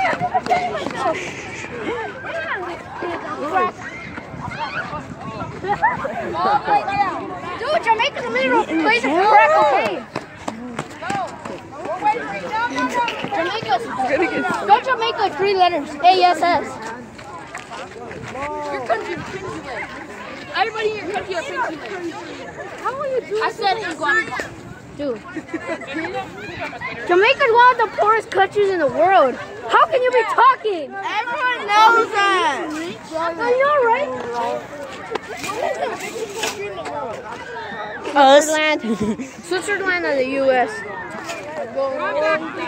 Dude, Jamaica's a middle place of crack cocaine. Go Jamaica, 3 letters. ASS. Your country pinky. Everybody in your country are pinky. How are you doing? I said iguana. Dude. Jamaica's one of the poorest countries in the world. How can you be talking? Everyone knows that. I know, right? Us. Switzerland or the U.S.